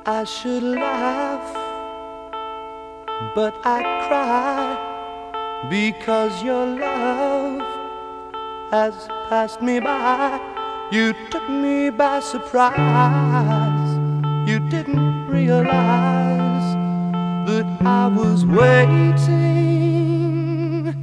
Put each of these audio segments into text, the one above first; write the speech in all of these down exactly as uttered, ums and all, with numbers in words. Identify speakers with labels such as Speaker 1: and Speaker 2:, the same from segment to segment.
Speaker 1: I should laugh, but I cry, because your love has passed me by. You took me by surprise. You didn't realize that I was waiting.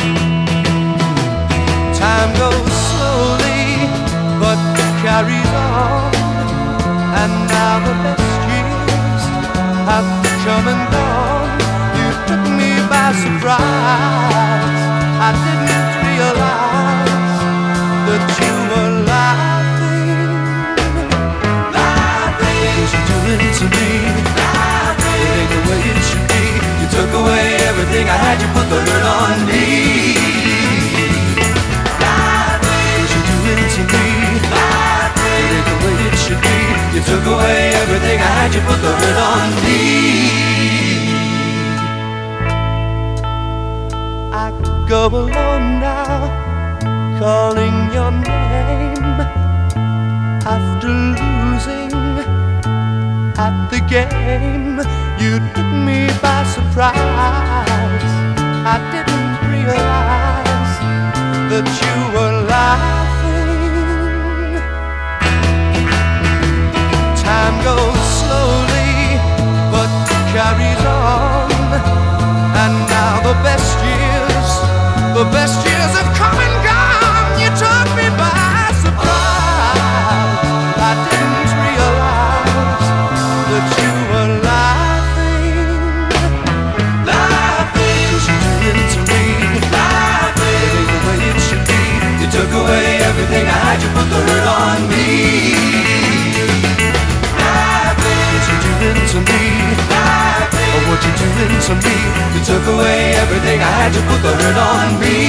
Speaker 1: Time goes slowly, but carries on, and now the best years have come and gone. You took me by surprise. I didn't realize that you were laughing. Laughing, 'cause you're doing to me. Laughing, it ain't the way it should be. You took away everything I had. You put the hurt on me. Laughing, 'cause you're doing to me. Laughing, it ain't the way it should be. You took away everything I had. You put the hurt on me. I go alone now, calling your name, after losing at the game. You took me by surprise. I didn't realize that you were laughing. Time goes slowly, but carries on, and now the best years, the best years have come and gone. You took me by surprise. I didn't realize that you were laughing. Laughing, 'cause you're doing to me. Laughing, it ain't the way it should be. You took away everything I had. You put the hurt on me. Laughing, 'cause you're doing to me. Laughing, oh, what you doing to me. You took away everything I had. You put the hurt on me.